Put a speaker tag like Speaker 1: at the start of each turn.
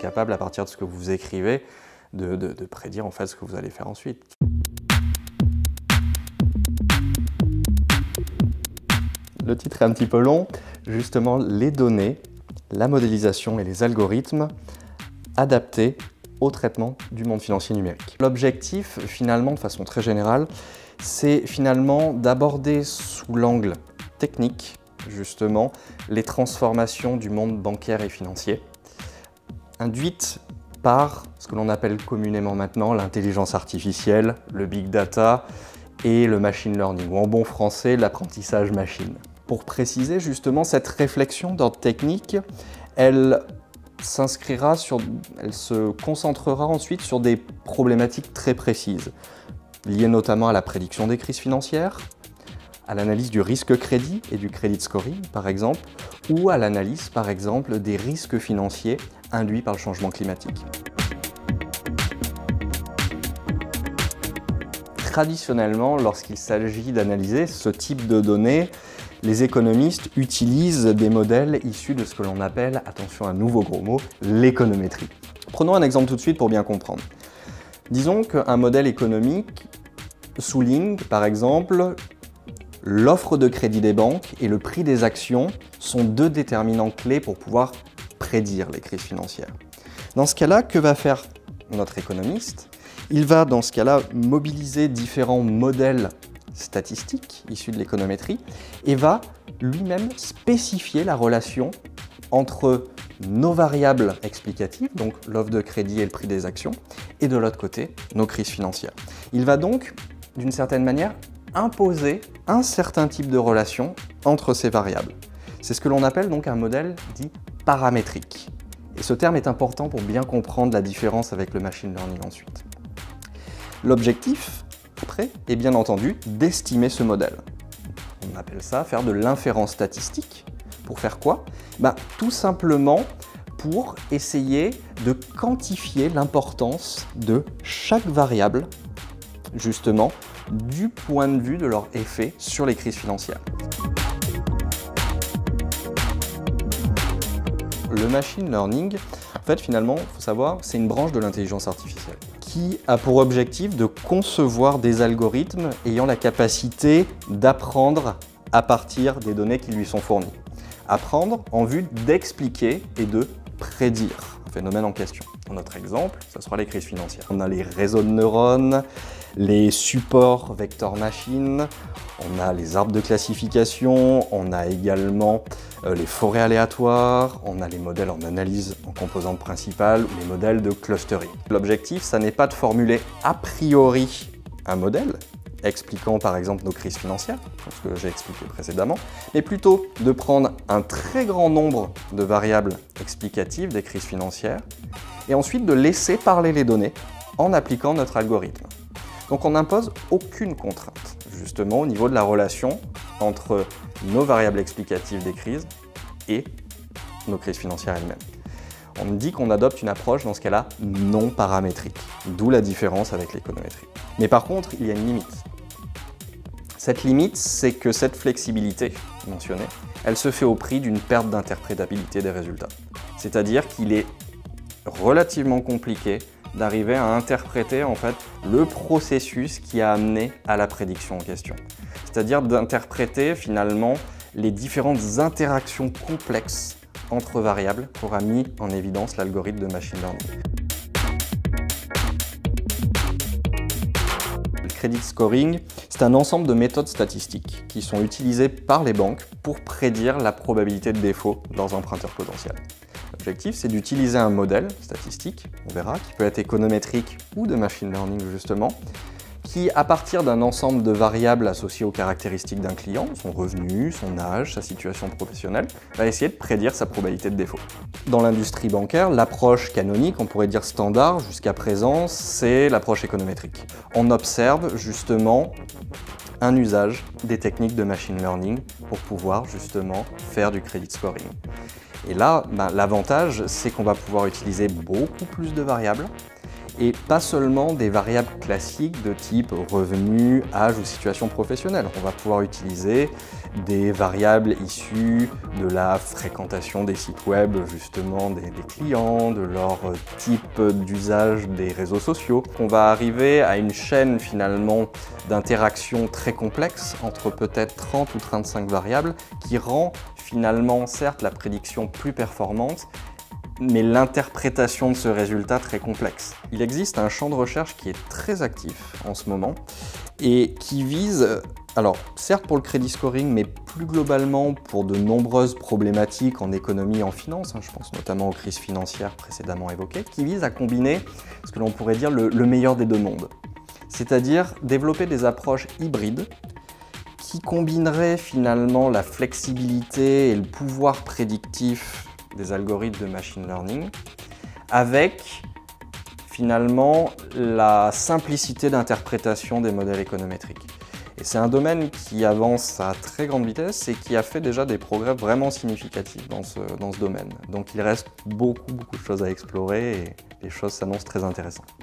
Speaker 1: capable, à partir de ce que vous écrivez, de prédire en fait ce que vous allez faire ensuite. Le titre est un petit peu long, justement les données, la modélisation et les algorithmes adaptés au traitement du monde financier numérique. L'objectif, finalement, de façon très générale, c'est finalement d'aborder sous l'angle technique, justement, les transformations du monde bancaire et financier, induites par ce que l'on appelle communément maintenant l'intelligence artificielle, le big data et le machine learning, ou en bon français, l'apprentissage machine. Pour préciser justement cette réflexion d'ordre technique, elle se concentrera ensuite sur des problématiques très précises, liées notamment à la prédiction des crises financières, à l'analyse du risque crédit et du credit scoring par exemple, ou à l'analyse par exemple des risques financiers induits par le changement climatique. Traditionnellement, lorsqu'il s'agit d'analyser ce type de données, les économistes utilisent des modèles issus de ce que l'on appelle, attention à un nouveau gros mot, l'économétrie. Prenons un exemple tout de suite pour bien comprendre. Disons qu'un modèle économique souligne, par exemple, l'offre de crédit des banques et le prix des actions sont deux déterminants clés pour pouvoir prédire les crises financières. Dans ce cas-là, que va faire notre économiste? Il va, dans ce cas-là, mobiliser différents modèles statistiques issus de l'économétrie et va lui-même spécifier la relation entre nos variables explicatives, donc l'offre de crédit et le prix des actions, et de l'autre côté, nos crises financières. Il va donc, d'une certaine manière, imposer un certain type de relation entre ces variables. C'est ce que l'on appelle donc un modèle dit paramétrique. Et ce terme est important pour bien comprendre la différence avec le machine learning ensuite. L'objectif, après, est bien entendu d'estimer ce modèle. On appelle ça faire de l'inférence statistique. Pour faire quoi? Tout simplement pour essayer de quantifier l'importance de chaque variable, justement, du point de vue de leur effet sur les crises financières. Le machine learning, en fait, finalement, il faut savoir, c'est une branche de l'intelligence artificielle qui a pour objectif de concevoir des algorithmes ayant la capacité d'apprendre à partir des données qui lui sont fournies. Apprendre en vue d'expliquer et de prédire un phénomène en question. Dans notre exemple, ce sera les crises financières. On a les réseaux de neurones, les supports vecteurs machines, on a les arbres de classification, on a également les forêts aléatoires, on a les modèles en analyse en composantes principales ou les modèles de clustering. L'objectif, ça n'est pas de formuler a priori un modèle expliquant par exemple nos crises financières, ce que j'ai expliqué précédemment, mais plutôt de prendre un très grand nombre de variables explicatives des crises financières et ensuite de laisser parler les données en appliquant notre algorithme. Donc on n'impose aucune contrainte, justement au niveau de la relation entre nos variables explicatives des crises et nos crises financières elles-mêmes. On me dit qu'on adopte une approche dans ce cas-là non paramétrique, d'où la différence avec l'économétrie. Mais par contre, il y a une limite. Cette limite, c'est que cette flexibilité mentionnée, elle se fait au prix d'une perte d'interprétabilité des résultats. C'est-à-dire qu'il est relativement compliqué d'arriver à interpréter en fait le processus qui a amené à la prédiction en question. C'est-à-dire d'interpréter finalement les différentes interactions complexes entre variables qu'aura mis en évidence l'algorithme de machine learning. Le credit scoring, c'est un ensemble de méthodes statistiques qui sont utilisées par les banques pour prédire la probabilité de défaut de leurs emprunteurs potentiels. L'objectif, c'est d'utiliser un modèle statistique, on verra, qui peut être économétrique ou de machine learning justement, qui, à partir d'un ensemble de variables associées aux caractéristiques d'un client, son revenu, son âge, sa situation professionnelle, va essayer de prédire sa probabilité de défaut. Dans l'industrie bancaire, l'approche canonique, on pourrait dire standard jusqu'à présent, c'est l'approche économétrique. On observe justement un usage des techniques de machine learning pour pouvoir justement faire du credit scoring. Et là, l'avantage, c'est qu'on va pouvoir utiliser beaucoup plus de variables et pas seulement des variables classiques de type revenu, âge ou situation professionnelle. On va pouvoir utiliser des variables issues de la fréquentation des sites web, justement des clients, de leur type d'usage des réseaux sociaux. On va arriver à une chaîne finalement d'interactions très complexe entre peut-être 30 ou 35 variables qui rend finalement certes la prédiction plus performante, mais l'interprétation de ce résultat très complexe. Il existe un champ de recherche qui est très actif en ce moment et qui vise, alors certes pour le crédit scoring, mais plus globalement pour de nombreuses problématiques en économie et en finance, je pense notamment aux crises financières précédemment évoquées, qui vise à combiner ce que l'on pourrait dire le meilleur des deux mondes. C'est-à-dire développer des approches hybrides qui combineraient finalement la flexibilité et le pouvoir prédictif des algorithmes de machine learning avec finalement la simplicité d'interprétation des modèles économétriques. Et c'est un domaine qui avance à très grande vitesse et qui a fait déjà des progrès vraiment significatifs dans ce domaine. Donc il reste beaucoup de choses à explorer et les choses s'annoncent très intéressantes.